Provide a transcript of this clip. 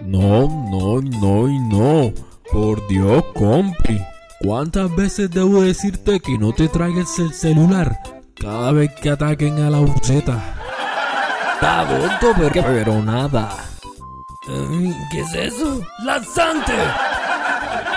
No, no, no y no. Por Dios, compi. ¿Cuántas veces debo decirte que no te traigas el celular cada vez que ataquen a la buceta? Está tonto, pero nada. ¿Qué es eso? ¡Lanzante!